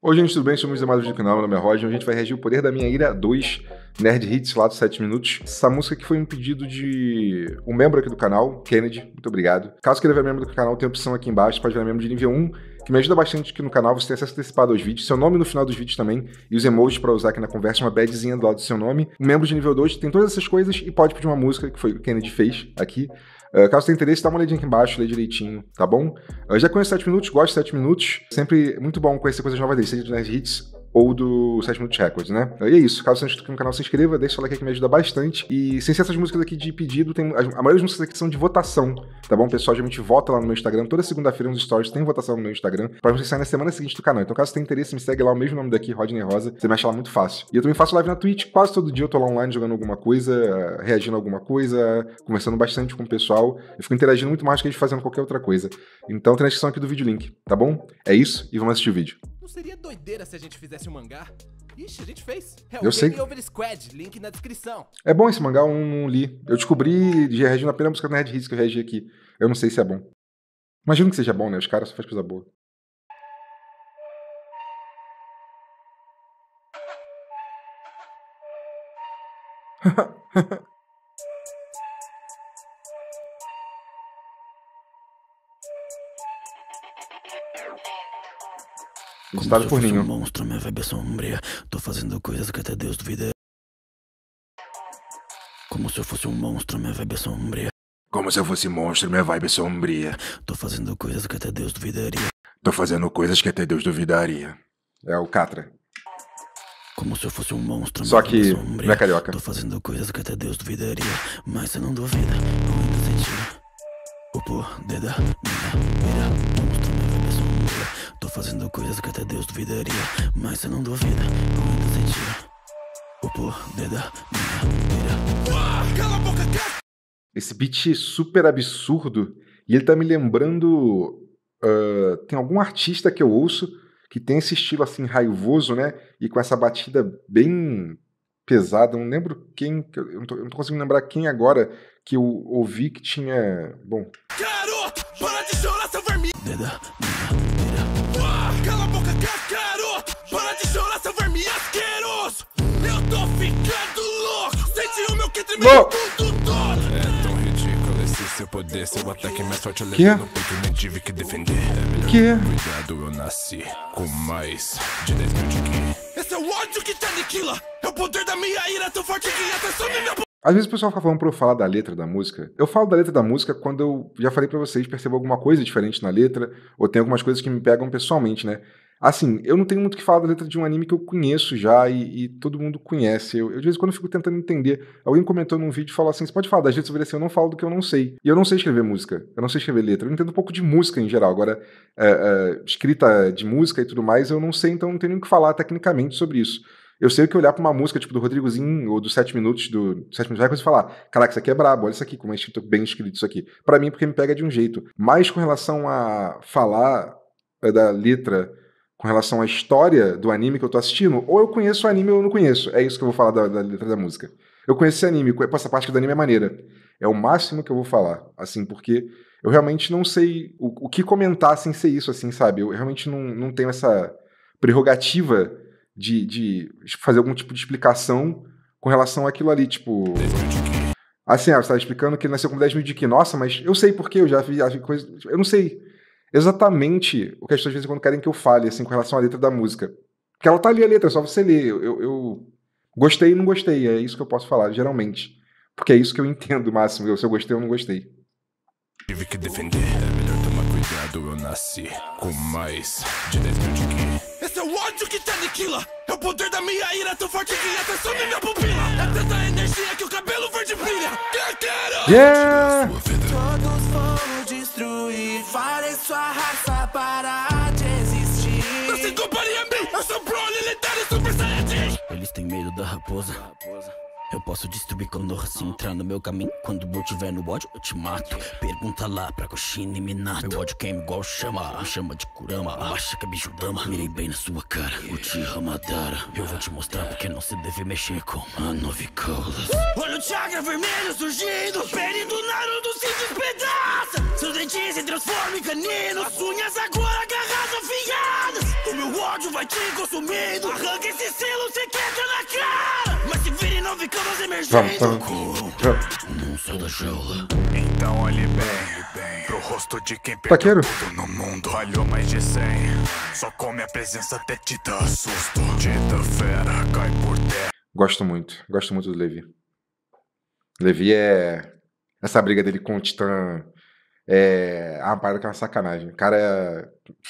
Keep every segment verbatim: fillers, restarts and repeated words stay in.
Oi gente, tudo bem? Somos amados do canal, meu nome é Roger. A gente vai reagir o Poder da Minha Ira dois, Nerd Hits lá dos sete minutos. Essa música aqui foi um pedido de um membro aqui do canal, Kennedy, muito obrigado. Caso queira ver membro do canal, tem a opção aqui embaixo, pode virar membro de nível um, que me ajuda bastante aqui no canal. Você tem acesso antecipado aos vídeos, seu nome no final dos vídeos também, e os emojis pra usar aqui na conversa, uma badzinha do lado do seu nome. Um membro de nível dois tem todas essas coisas e pode pedir uma música, que foi o que o Kennedy fez aqui. Uh, caso tenha interesse, dá uma olhadinha aqui embaixo, lê direitinho, tá bom? Eu uh, já conheço sete minutos, gosto de sete minutos. Sempre muito bom conhecer coisas novas dele, seja do Nerd Hits ou do sete minutos Records, né? Uh, e é isso, caso você não esteja aqui no canal, se inscreva, deixa o like aqui que me ajuda bastante. E sem ser essas músicas aqui de pedido, tem, a, a maioria das músicas aqui são de votação, tá bom? O pessoal geralmente vota lá no meu Instagram, toda segunda-feira nos stories tem votação no meu Instagram, pra você sair na semana seguinte do canal. Então caso você tenha interesse, me segue lá, o mesmo nome daqui, Rodney Rosa, você me acha lá muito fácil. E eu também faço live na Twitch, quase todo dia eu tô lá online jogando alguma coisa, reagindo a alguma coisa, conversando bastante com o pessoal. Eu fico interagindo muito mais que a gente fazendo qualquer outra coisa. Então tem na descrição aqui do vídeo link, tá bom? É isso, e vamos assistir o vídeo. Não seria doideira se a gente fizesse um mangá? Ixi, a gente fez. É eu o sei. Game Over Squad, link na descrição. É bom esse mangá, eu não, não li. Eu descobri de reagindo apenas a música do Nerd Hits que eu reagi aqui. Eu não sei se é bom. Imagino que seja bom, né? Os caras só fazem coisa boa. Estado por ninho. Um monstro, minha vibe é sombria. Tô fazendo coisas que até Deus duvida. Como se eu fosse um monstro, minha vibe é sombria. Como se eu fosse monstro, minha vibe é sombria. Tô fazendo coisas que até Deus duvidaria. Tô fazendo coisas que até Deus duvidaria. É o Catra. Como se eu fosse um monstro, só que não é carioca. Tô fazendo coisas que até Deus duvidaria. Mas você não duvida, ou ainda você tira o poder da minha ira. Monstro, minha vibe é sombria. Tô fazendo coisas que até Deus duvidaria. Mas você não duvida, ou ainda você tira o poder da minha ira. Cala a boca, cara! Esse beat super absurdo. E ele tá me lembrando... Uh, tem algum artista que eu ouço que tem esse estilo assim raivoso, né? E com essa batida bem pesada. Não lembro quem... Eu não tô, eu não tô conseguindo lembrar quem agora que eu ouvi que tinha... Bom... Garoto, para de chorar, seu vermelho! Deda, Cala a boca, garoto! Para de chorar, seu vermelho asqueroso! Eu tô ficando louco! Sente o meu que treme no tudo todo! É tão ridículo esse seu poder. Seu ataque mais forte eu Que? levei no peito e nem tive que defender. É melhor Que? cuidado, eu nasci com mais de dez mil de ki. Esse é o ódio que te aniquila! É o poder da minha ira tão forte que até some minha... Às vezes o pessoal fica falando pra eu falar da letra da música. Eu falo da letra da música quando eu já falei pra vocês, percebo alguma coisa diferente na letra, ou tem algumas coisas que me pegam pessoalmente, né? Assim, eu não tenho muito o que falar da letra de um anime que eu conheço já e, e todo mundo conhece. Eu, eu, de vez em quando, eu fico tentando entender. Alguém comentou num vídeo e falou assim, você pode falar das letras? Eu falei assim, eu não falo do que eu não sei. E eu não sei escrever música, eu não sei escrever letra. Eu entendo um pouco de música em geral. Agora, é, é, escrita de música e tudo mais, eu não sei, então não tenho nem o que falar tecnicamente sobre isso. Eu sei o que olhar pra uma música, tipo, do Rodrigozinho, ou dos sete minutos, do sete minutos Records e falar, caraca, isso aqui é brabo, olha isso aqui, como é escrito, bem escrito isso aqui. Pra mim, porque me pega de um jeito. Mas com relação a falar é, da letra, com relação à história do anime que eu tô assistindo, ou eu conheço o anime ou eu não conheço. É isso que eu vou falar da, da letra da música. Eu conheço esse anime, essa parte do anime é maneira. É o máximo que eu vou falar, assim, porque eu realmente não sei o, o que comentar sem ser isso, assim, sabe? Eu realmente não, não tenho essa prerrogativa De, de fazer algum tipo de explicação com relação àquilo ali, tipo... Assim, ah, você tá explicando que ele nasceu com dez mil de ki. Nossa, mas eu sei porque eu já vi coisas... Eu não sei exatamente o que as pessoas de vez em quando querem que eu fale, assim, com relação à letra da música. Porque ela tá ali a letra, é só você ler. Eu, eu, eu gostei e não gostei, é isso que eu posso falar, geralmente. Porque é isso que eu entendo, máximo. Eu, se eu gostei ou não gostei. Tive que defender. É melhor tomar cuidado, eu nasci com mais de dez mil de ki. Esse é o ódio que te aniquila! É o poder da minha ira tão forte que até some minha pupila! É tanta energia que o cabelo verde brilha! Que quero! Yeah! Todos vão destruir, farei sua raça parar de existir. Não se compare a mim! Eu sou Broly, lendário Super Saiyajin! eles têm medo da raposa. Eu posso destruir quando se entrar no meu caminho. Quando eu tiver no ódio, eu te mato. Pergunta lá pra Kushina e Minato. Meu ódio queima igual chama, me chama de Kurama. Abaixa que é bicho dama, mirei bem na sua cara. Uchiha Madara, eu vou te mostrar porque não se deve mexer com a nove caudas. Olha o chakra vermelho surgindo, o pele do Naruto se despedaça. Seus dentes se transformam em caninos, as unhas agora agarradas afiadas. O meu ódio vai te consumindo. Arranca esse selo, cê quebra na cara. Mas se vira e não fica nas emergências. Não sou da jaula. Então olhe bem pro rosto de quem Taqueiro. perdeu tudo no mundo. Falhou mais de cem. Só come a presença até te dar susto. Dita fera, cai por terra. Gosto muito, gosto muito do Levi. Levi é... Essa briga dele com o Titã é uma parada que é uma sacanagem. O cara é...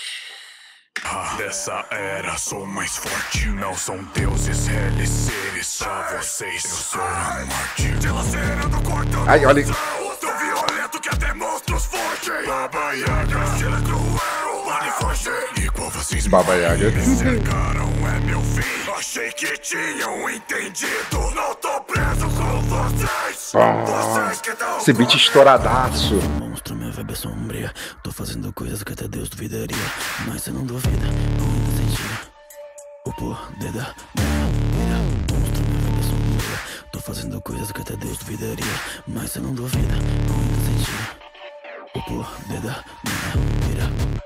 Dessa era sou mais forte. Não são deuses, reles, seres. Pra vocês eu sou a morte. Dilacerando, cortando. Ai, olha. Tão violento que até monstros fogem. Baba Yaga, estilo cruel. Vale fugir. Igual vocês Baba Yaga. me cercaram, é meu fim. Achei que tinham entendido. Não tô preso com vocês. Vocês que tão Esse beat estouradaço. Monstro, minha vibe é sombria. Tô fazendo coisas que até Deus duvidaria. Mas você não duvida, não ainda sentia o poder da mentira. Monstro, minha vibe é sombria. Tô fazendo coisas que até Deus duvidaria. Mas você não duvida, não ainda sentia o poder da mentira.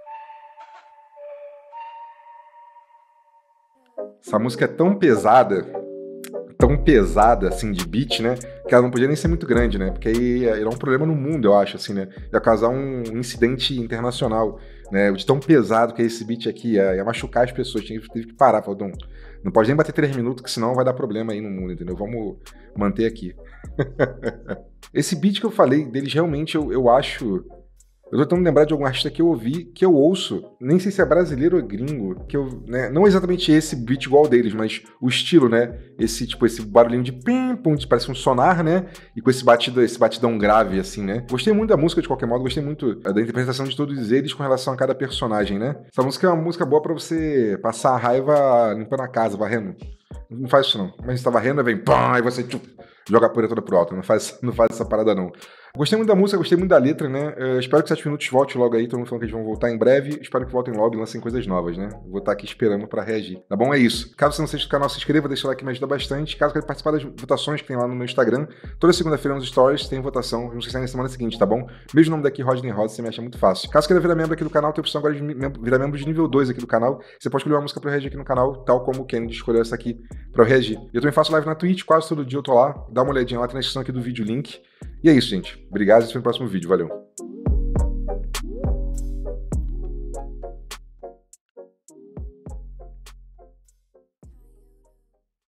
Essa música é tão pesada, tão pesada, assim, de beat, né? Que ela não podia nem ser muito grande, né? Porque aí era um problema no mundo, eu acho, assim, né? Ia causar um incidente internacional, né? De tão pesado que é esse beat aqui, ia, ia machucar as pessoas, tinha teve que parar, falou, não, não pode nem bater três minutos, que senão vai dar problema aí no mundo, entendeu? Vamos manter aqui. Esse beat que eu falei deles, realmente, eu, eu acho... Eu tô tentando lembrar de algum artista que eu ouvi, que eu ouço, nem sei se é brasileiro ou gringo, que eu, né, não exatamente esse beat igual deles, mas o estilo, né, esse, tipo, esse barulhinho de pim, pum, parece um sonar, né, e com esse batido, esse batidão grave, assim, né. Gostei muito da música, de qualquer modo, gostei muito da interpretação de todos eles com relação a cada personagem, né. Essa música é uma música boa pra você passar a raiva limpando a casa, varrendo. Não faz isso não, mas você tá varrendo, aí vem pam, aí você tchum, joga a poeira toda pro alto, não faz, não faz essa parada não. Gostei muito da música, gostei muito da letra, né? Eu espero que sete minutos volte logo aí, todo mundo falando que eles vão voltar em breve. Espero que voltem logo e lancem coisas novas, né? Vou estar aqui esperando pra reagir. Tá bom? É isso. Caso você não seja do canal, se inscreva, deixa o like que me ajuda bastante. Caso queira participar das votações que tem lá no meu Instagram, toda segunda-feira nos stories tem votação. Não sei se é na semana seguinte, tá bom? Mesmo nome daqui, Rodney Rosa, você me acha muito fácil. Caso queira virar membro aqui do canal, tem a opção agora de virar membro de nível dois aqui do canal. Você pode escolher uma música pra eu reagir aqui no canal, tal como o Kennedy escolheu essa aqui pra eu reagir. Eu também faço live na Twitch, quase todo dia eu tô lá. Dá uma olhadinha lá, tem na descrição aqui do vídeo o link. E é isso, gente. Obrigado e até o próximo vídeo. Valeu.